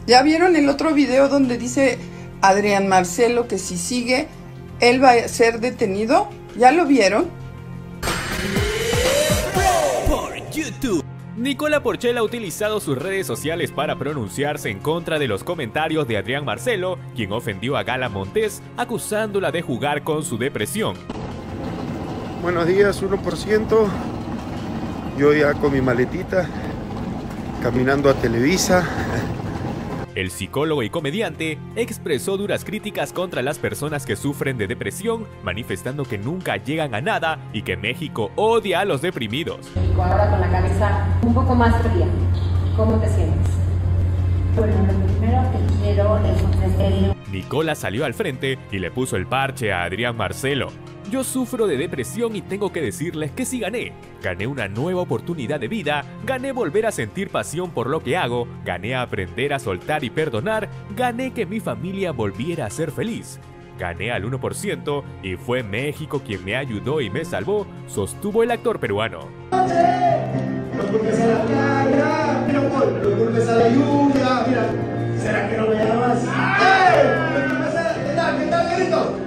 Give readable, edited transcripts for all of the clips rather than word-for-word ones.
¿Ya vieron el otro video donde dice Adrián Marcelo que si sigue, él va a ser detenido? ¿Ya lo vieron? Por YouTube. Nicola Porchela ha utilizado sus redes sociales para pronunciarse en contra de los comentarios de Adrián Marcelo, quien ofendió a Gala Montes, acusándola de jugar con su depresión. Buenos días, 1%. Yo ya con mi maletita, caminando a Televisa. El psicólogo y comediante expresó duras críticas contra las personas que sufren de depresión, manifestando que nunca llegan a nada y que México odia a los deprimidos. Ahora con la cabeza un poco más fría, ¿cómo te sientes? Bueno, lo primero que quiero es ofrecerle... Nicola salió al frente y le puso el parche a Adrián Marcelo. Yo sufro de depresión y tengo que decirles que sí gané. Gané una nueva oportunidad de vida, gané volver a sentir pasión por lo que hago, gané aprender a soltar y perdonar, gané que mi familia volviera a ser feliz. Gané al 1% y fue México quien me ayudó y me salvó, sostuvo el actor peruano. Los golpes a la cara, mira Paul, los golpes a la lluvia, mira. ¿Será que no me llamas? ¿Qué tal, querido?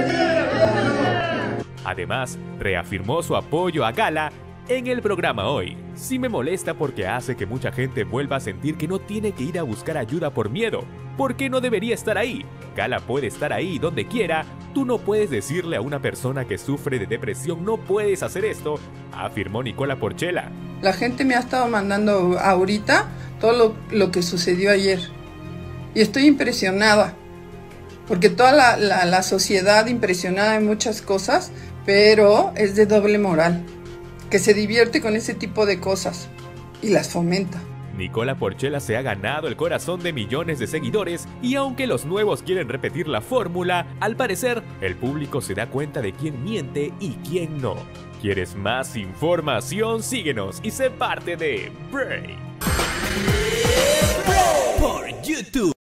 Además, reafirmó su apoyo a Gala en el programa Hoy. Sí me molesta porque hace que mucha gente vuelva a sentir que no tiene que ir a buscar ayuda por miedo. ¿Por qué no debería estar ahí? Gala puede estar ahí donde quiera. Tú no puedes decirle a una persona que sufre de depresión no puedes hacer esto, afirmó Nicola Porchela. La gente me ha estado mandando ahorita todo lo que sucedió ayer. Y estoy impresionada. Porque toda la sociedad impresionada en muchas cosas, pero es de doble moral, que se divierte con ese tipo de cosas y las fomenta. Nicola Porchela se ha ganado el corazón de millones de seguidores y aunque los nuevos quieren repetir la fórmula, al parecer el público se da cuenta de quién miente y quién no. ¿Quieres más información? Síguenos y sé parte de Break por YouTube.